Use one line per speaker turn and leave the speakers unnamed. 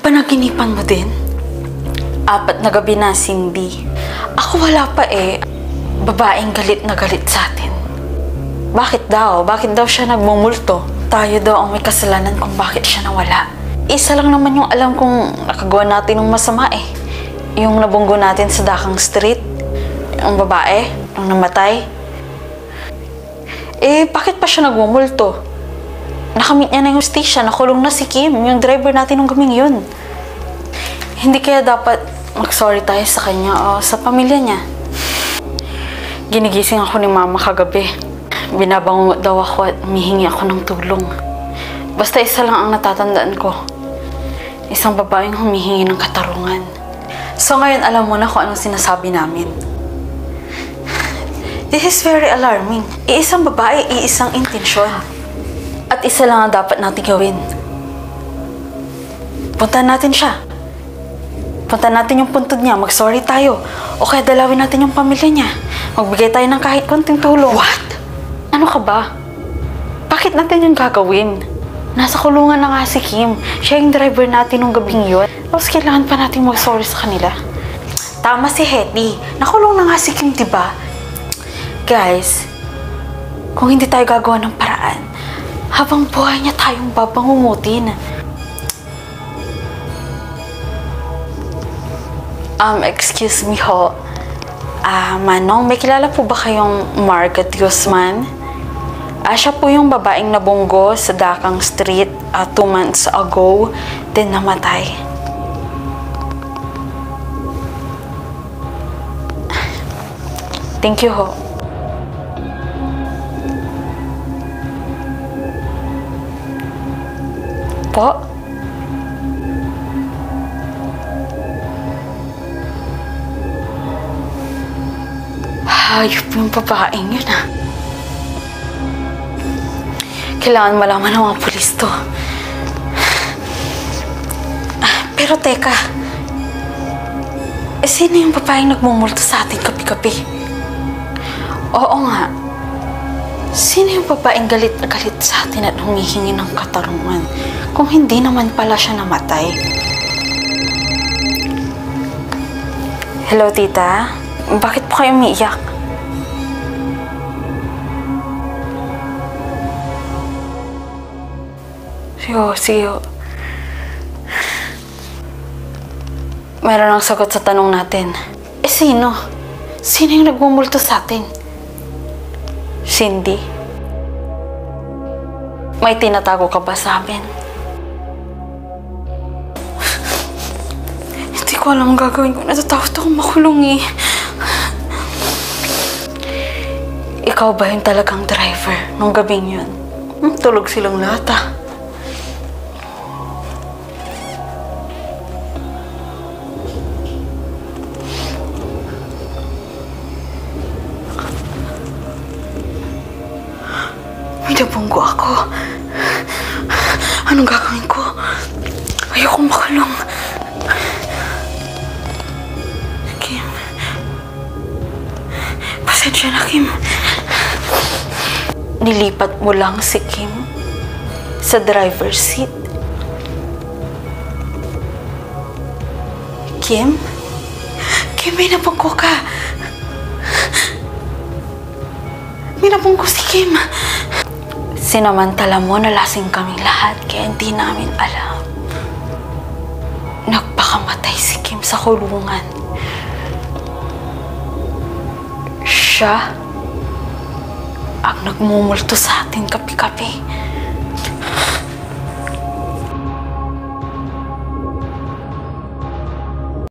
Panaginipan mo din? 4 na gabi na, Cindy. Ako wala pa eh. Babaeng galit na galit sa atin. Bakit daw? Bakit daw siya nagmumulto? Tayo daw ang may kasalanan kung bakit siya nawala. Isa lang naman yung alam kong nakagawa natin ng masama eh. Yung nabunggo natin sa Dakang Street. Yung babae, yung namatay. Eh, bakit pa siya nagmumulto? Nakamit niya na yung station, nakulong na si Kim, yung driver natin ng gabing yun. Hindi kaya dapat mag-sorry tayo sa kanya o sa pamilya niya. Ginigising ako ni Mama kagabi. Binabangungot daw ako at humihingi ako ng tulong. Basta isa lang ang natatandaan ko. Isang babaeng humihingi ng katarungan. So ngayon alam mo na kung anong sinasabi namin. This is very alarming. Iisang babae, iisang intensyon. At isa lang ang dapat natin gawin. Puntahan natin siya. Puntahan natin yung puntod niya, mag-sorry tayo. O kaya dalawin natin yung pamilya niya. Magbigay tayo ng kahit konting tulong. What? Ano ka ba? Bakit natin yung gagawin? Nasa kulungan na nga si Kim. Siya yung driver natin nung gabing yun. Tapos kailangan pa natin mag-sorry sa kanila. Tama si Hetty. Nakulong na nga si Kim, diba? Guys, kung hindi tayo gagawa ng paraan, habang buhay niya tayong babangungutin. Excuse me ho. Manong, may kilala po ba kayong Margaret Guzman? Siya po yung babaeng nabunggo sa Dakang Street 2 months ago, then namatay. Thank you ho. Po? Hayop yung babaeng yun ah. Kailangan malaman ng mga pulis to. Pero teka, sino yung babaeng nagmumulto sa atin kapi-kapi? Oo nga. Sino yung babaeng galit na galit sa atin at humihingi ng katarungan kung hindi naman pala siya namatay? Hello, tita? Bakit po kayo umiiyak? Siyo. Meron ang sagot sa tanong natin. Sino? Sino yung nagmumulto sa atin? Cindy? May tinatago ka ba sa amin? Hindi ko alam ang gagawin ko. Natatakot akong makulong eh. Ikaw ba yung talagang driver nung gabing yun? Tulog silang lahat ah. May nabunggo ako. Anong gagawin ko? Ayokong makulong. Kim. Pasensya na, Kim. Nilipat mo lang si Kim sa driver's seat. Kim? Kim, may nabunggo ka. May nabunggo si Kim. Sinamantala mo na lasing kaming lahat kaya hindi namin alam. Nagpakamatay si Kim sa kulungan. Siya ang nagmumulto sa atin kapi-kapi.